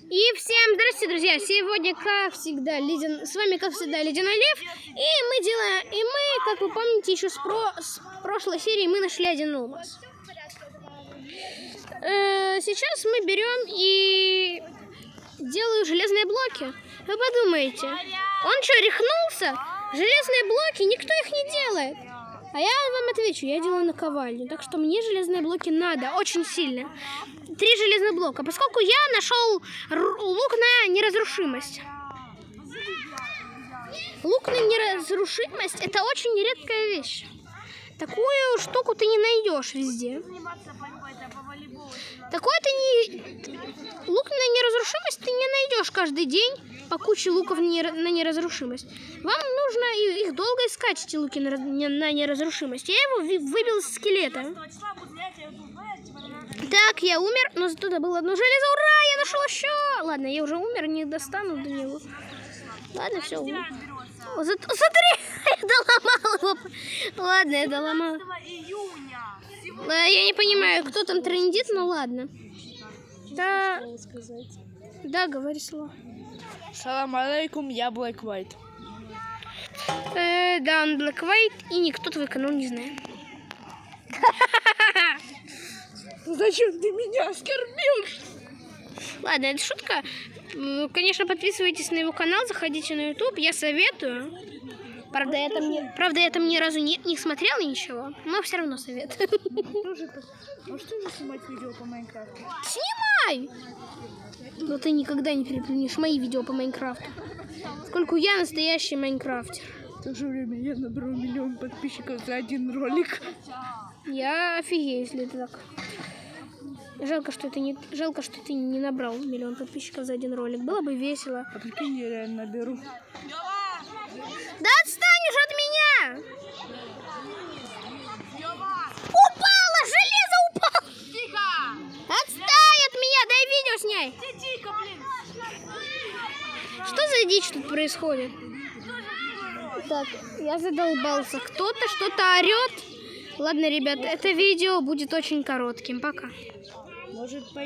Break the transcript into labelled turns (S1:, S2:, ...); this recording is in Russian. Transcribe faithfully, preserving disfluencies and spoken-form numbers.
S1: И всем здравствуйте, друзья! Сегодня, как всегда, ледян... с вами, как всегда, Ледяной Лев. И мы делаем, и мы, как вы помните, еще с, про... с прошлой серии мы нашли один алмаз. Э -э сейчас мы берем и делаю железные блоки. Вы подумаете, он что, рехнулся? Железные блоки, никто их не делает. А я вам отвечу, я делаю наковальню, так что мне железные блоки надо, очень сильно. Три железных блока, поскольку я нашел лук на неразрушимость. Лук на неразрушимость – это очень редкая вещь. Такую штуку ты не найдешь везде. Такой ты не... Лук на неразрушимость ты не найдешь каждый день по куче луков на неразрушимость. Вам нужно их долго искать, эти луки на неразрушимость. Я его выбил из скелета. Так, я умер, но зато добыл одно железо. Ура, я нашел еще! Ладно, я уже умер, не достану до него. Ладно, все. Зато, смотри, я доломал его. Ладно, я доломал. Я не понимаю, кто там трендит, но ладно. Да, да, говори слово.
S2: Салам алейкум, я Black White.
S1: Э, да, он Black White, и никто твой канал не знает.
S2: Зачем ты меня оскорбил?
S1: Ладно, это шутка. Конечно, подписывайтесь на его канал, заходите на YouTube, я советую. Правда, я там, не, правда, я там ни разу не, не смотрела ничего, но все равно советую.
S2: Можешь тоже снимать видео по Майнкрафту?
S1: Снимай! Но ты никогда не переплюнешь мои видео по Майнкрафту. Поскольку я настоящий майнкрафтер.
S2: В то же время я наберу миллион подписчиков за один ролик.
S1: Я офигею, если это так. Жалко, что ты не, жалко, что ты не набрал миллион подписчиков за один ролик. Было бы весело.
S2: А прикинь, я реально наберу.
S1: Да отстанешь от меня! Упала! Железо упало!
S2: Тихо!
S1: Отстань от меня! Дай видео снять!
S2: Тихо, блин!
S1: Что за дичь тут происходит? Так, я задолбался. Кто-то что-то орет. Ладно, ребят, это видео будет очень коротким. Пока.
S2: Может,